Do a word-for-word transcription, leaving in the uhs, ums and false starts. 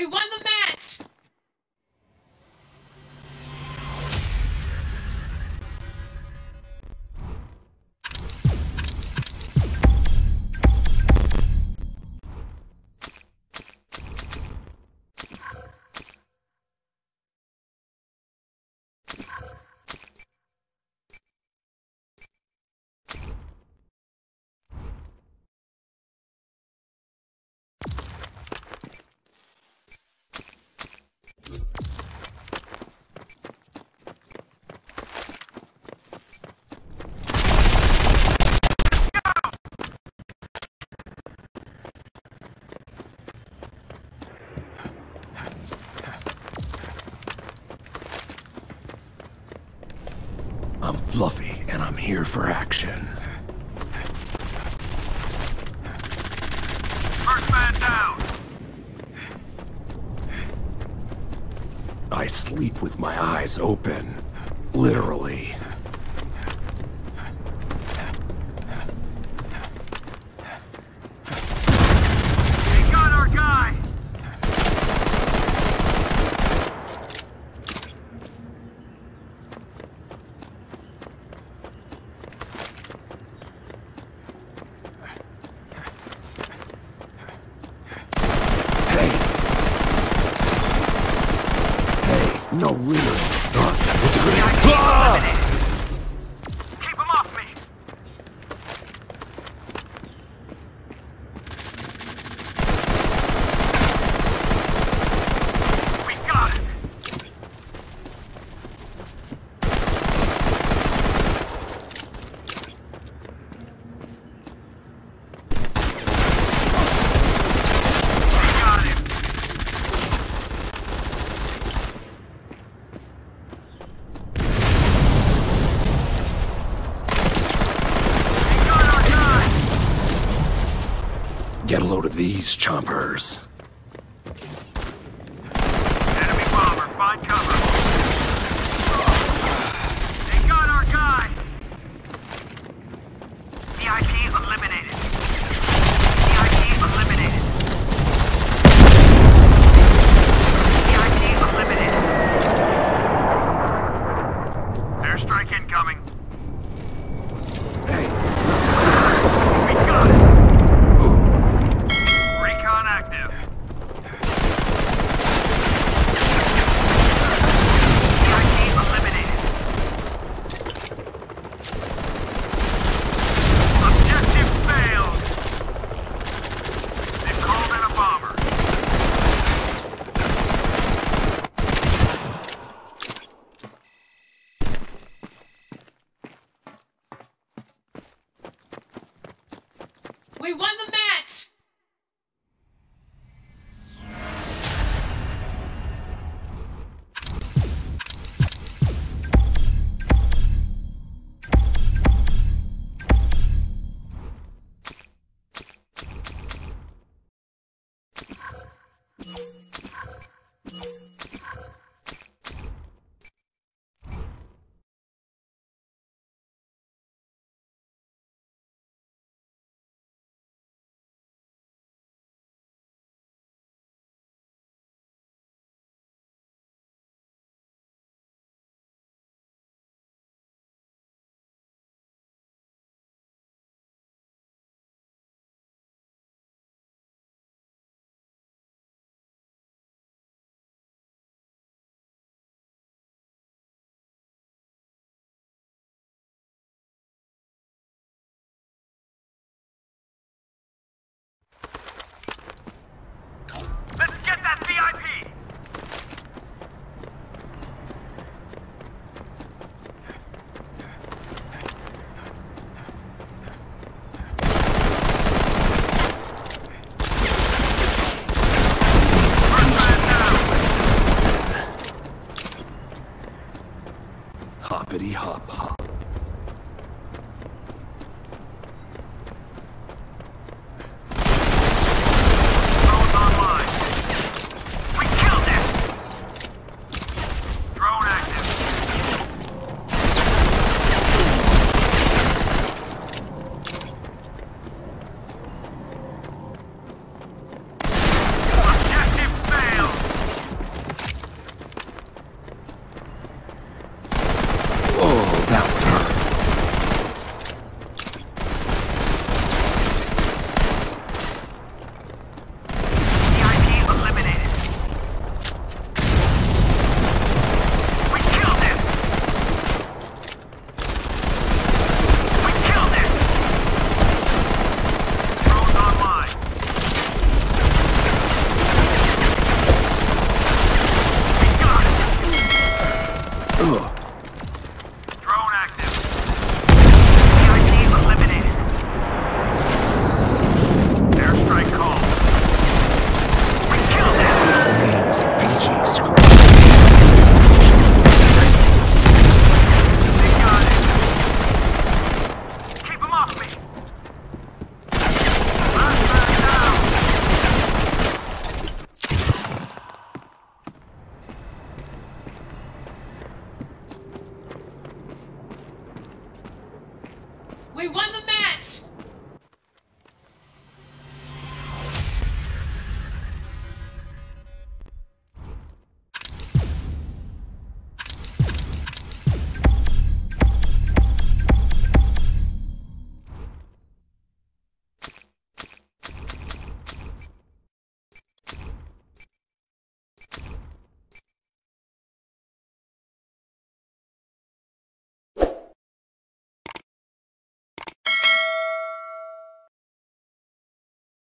We won the match! I'm Fluffy, and I'm here for action. First man down! I sleep with my eyes open. Literally. We got our guy! No leader. Uh, what's it The I P ah! eliminated. Keep him off me! We got it! We got him! Get a load of these, chompers. Enemy bomber, find cover. They got our guy. The I P eliminated. The I P eliminated. The I P eliminated. Airstrike incoming. Hey, We got it. Recon active. The I P eliminated. Objective failed. They've called in a bomber. We won the match! We won the match! You